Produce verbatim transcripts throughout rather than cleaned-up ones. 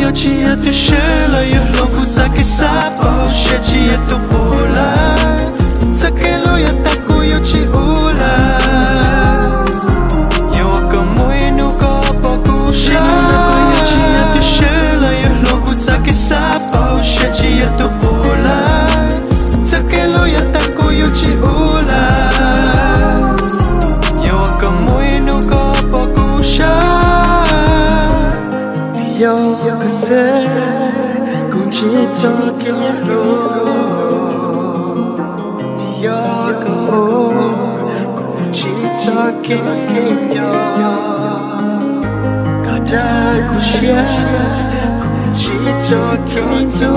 yo chi ya tu shela yo loku sa ke sapo she chi ya tu pula sa ke lo ya ta ku yo chi ula yo ka moi nu ko po ku she yo chi ya tu shela yo loku sa ke sapo she chi ya tu pula sa ke lo ya ta ku yo chi ula yo ka moi nu ko po ku she yo ka se kun chi cho ke lo yo ka ho kun chi cho ke yo ka da ku she kun chi cho ke tu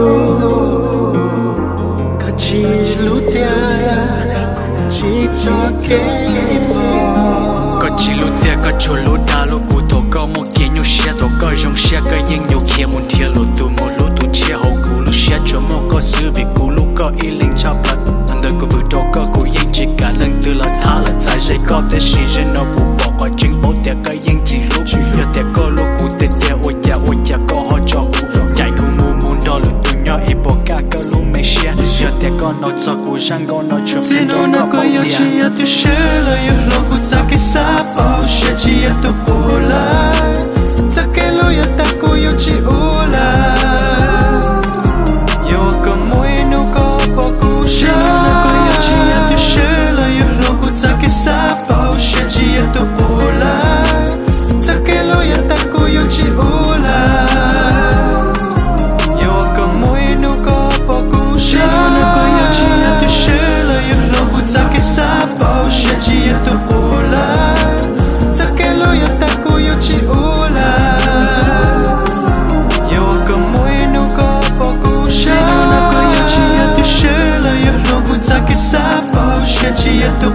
ka chi lu tia kun chi cho ke mo có chỉ lúc tia có chỗ lúc đa lúc cụ thổ có một kia nhau xe thổ có dòng xe có những nhau kia muốn thiệt lúc tu một lúc tu chia hậu cụ lúc xe cho một có sự việc cụ lúc có ý linh cho bật anh đời có vượt đó có cụ những chỉ cả lần từ là thả là dài dây có thể xì trên nó cụ bỏ qua chính bố tia có những chỉ lúc giờ tia có lúc cụ tia tia ôi cha ôi cha có họ cho cụ chạy cụ mua muốn đó lúc tu nhỏ ít bỏ cả có lúc mấy xe giờ tia có nói cho cụ răng có nói cho si no na ko yo chi ya tu shela yo loku sa ke sapo she chi ya tu pula sa ke lo ya ta ku yo chi ula yo ka moi nu ko po ku she no na ko yo chi ya tu shela yo loku sa ke sapo she chi ya tu pula sa ke lo ya ta ku yo chi ula yo ka moi nu ko po ku she no na ko yo chi ya tu shela yo loku sa ke sapo she chi ya tu pula sa ke lo ya ta ku yo chi ula yo ka moi nu ko po ku she no na ko yo chi ya tu shela yo loku sa ke sapo she chi ya tu